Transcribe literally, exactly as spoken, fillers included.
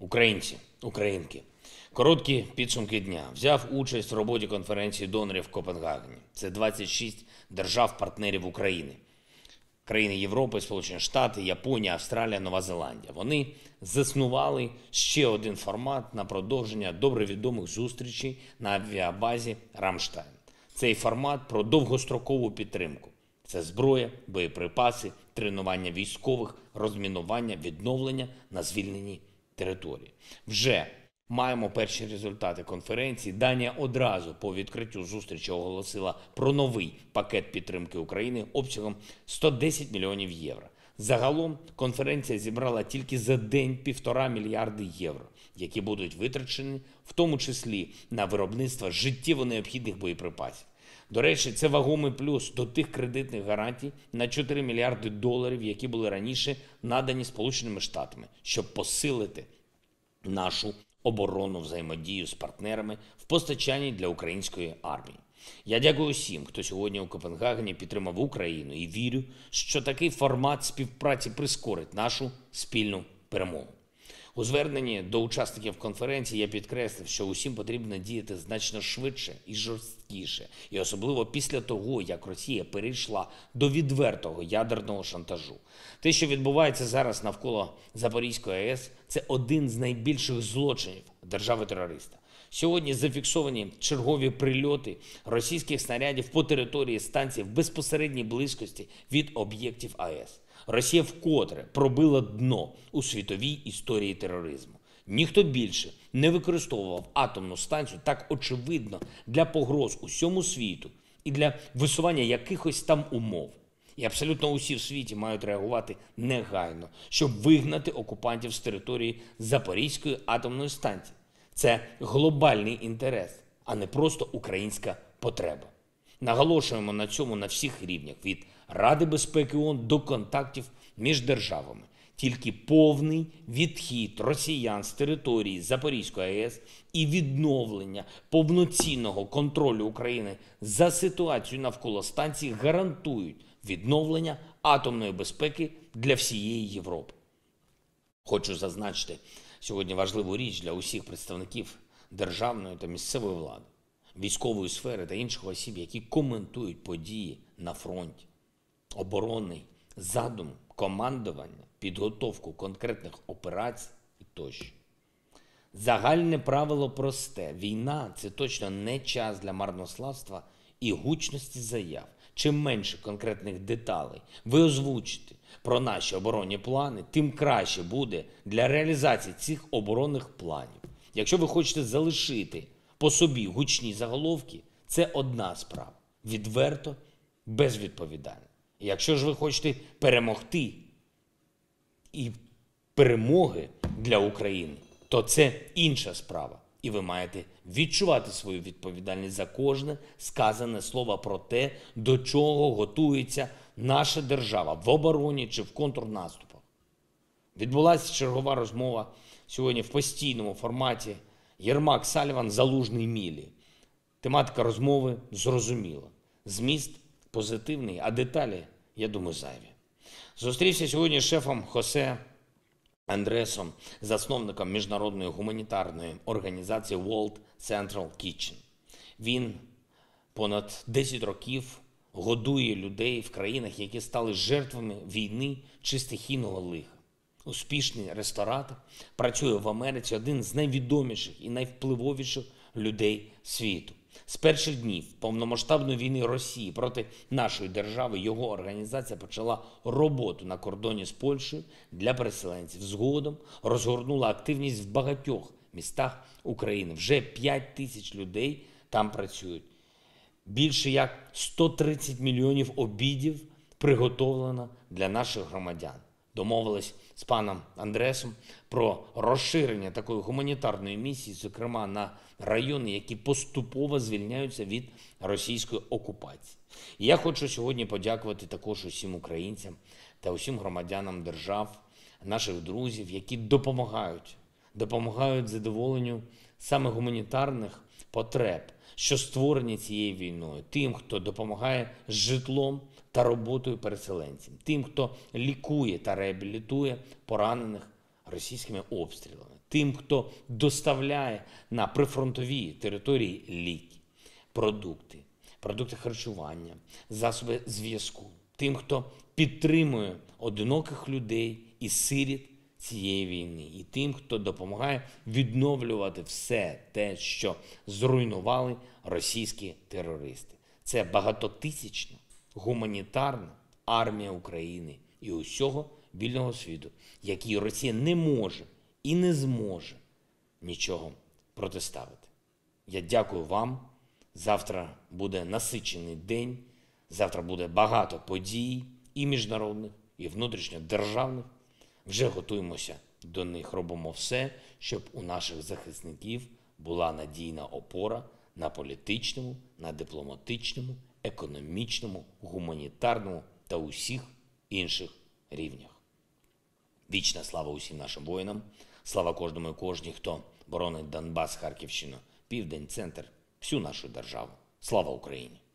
Українці, українки, короткі підсумки дня. Взяв участь в роботі конференції донорів в Копенгагені. Це двадцять шість держав-партнерів України. Країни Європи, Сполучені Штати, Японія, Австралія, Нова Зеландія. Вони заснували ще один формат на продовження добре відомих зустрічей на авіабазі «Рамштайн». Цей формат про довгострокову підтримку. Це зброя, боєприпаси, тренування військових, розмінування, відновлення на звільненій території. Вже маємо перші результати конференції. Данія одразу по відкриттю зустрічі оголосила про новий пакет підтримки України обсягом сто десять мільйонів євро. Загалом конференція зібрала тільки за день півтора мільярди євро, які будуть витрачені в тому числі на виробництво життєво необхідних боєприпасів. До речі, це вагомий плюс до тих кредитних гарантій на чотири мільярди доларів, які були раніше надані Сполученими Штатами, щоб посилити нашу оборонну взаємодію з партнерами в постачанні для української армії. Я дякую усім, хто сьогодні у Копенгагені підтримав Україну, і вірю, що такий формат співпраці прискорить нашу спільну перемогу. У зверненні до учасників конференції я підкреслив, що усім потрібно діяти значно швидше і жорсткіше, і особливо після того, як Росія перейшла до відвертого ядерного шантажу. Те, що відбувається зараз навколо Запорізької АЕС, це один з найбільших злочинів держави-терориста. Сьогодні зафіксовані чергові прильоти російських снарядів по території станції в безпосередній близькості від об'єктів АЕС. Росія вкотре пробила дно у світовій історії тероризму. Ніхто більше не використовував атомну станцію так очевидно для погроз усьому світу і для висування якихось там умов. І абсолютно усі в світі мають реагувати негайно, щоб вигнати окупантів з території Запорізької атомної станції. Це глобальний інтерес, а не просто українська потреба. Наголошуємо на цьому на всіх рівнях, від Ради безпеки ООН до контактів між державами. Тільки повний відхід росіян з території Запорізької АЕС і відновлення повноцінного контролю України за ситуацією навколо станції гарантують відновлення атомної безпеки для всієї Європи. Хочу зазначити сьогодні важливу річ для усіх представників державної та місцевої влади, військової сфери та інших осіб, які коментують події на фронті. Оборонний задум, командування, підготовку конкретних операцій і тощо. Загальне правило просте. Війна – це точно не час для марнославства і гучності заяв. Чим менше конкретних деталей ви озвучите про наші оборонні плани, тим краще буде для реалізації цих оборонних планів. Якщо ви хочете залишити по собі гучні заголовки, це одна справа. Відверто, безвідповідально. Якщо ж ви хочете перемогти і перемоги для України, то це інша справа. І ви маєте відчувати свою відповідальність за кожне сказане слово про те, до чого готується наша держава в обороні чи в контрнаступах. Відбулася чергова розмова сьогодні в постійному форматі Єрмак-Саліван, Залужний-Мілі. Тематика розмови зрозуміла. Зміст позитивний, а деталі, я думаю, зайві. Зустрівся сьогодні з шефом Хосе Андресом, засновником міжнародної гуманітарної організації World Central Kitchen. Він понад десять років годує людей в країнах, які стали жертвами війни чи стихійного лиха. Успішний ресторатор, працює в Америці, один з найвідоміших і найвпливовіших людей світу. З перших днів повномасштабної війни Росії проти нашої держави його організація почала роботу на кордоні з Польщею для переселенців. Згодом розгорнула активність в багатьох містах України. Вже п'ять тисяч людей там працюють. Більше як сто тридцять мільйонів обідів приготовлено для наших громадян. Домовились з паном Андресом про розширення такої гуманітарної місії, зокрема на райони, які поступово звільняються від російської окупації. І я хочу сьогодні подякувати також усім українцям та усім громадянам держав, наших друзів, які допомагають, допомагають задоволенню саме гуманітарних потреб, що створені цією війною, тим, хто допомагає з житлом та роботою переселенцям, тим, хто лікує та реабілітує поранених російськими обстрілами, тим, хто доставляє на прифронтові території ліки, продукти, продукти харчування, засоби зв'язку, тим, хто підтримує одиноких людей і сиріт цієї війни, і тим, хто допомагає відновлювати все те, що зруйнували російські терористи. Це багатотисячна гуманітарна армія України і усього вільного світу, якій Росія не може і не зможе нічого протиставити. Я дякую вам. Завтра буде насичений день, завтра буде багато подій і міжнародних, і внутрішньодержавних. Вже готуємося до них, робимо все, щоб у наших захисників була надійна опора на політичному, на дипломатичному, економічному, гуманітарному та усіх інших рівнях. Вічна слава усім нашим воїнам, слава кожному і кожній, хто боронить Донбас, Харківщину, Південь, Центр, всю нашу державу. Слава Україні!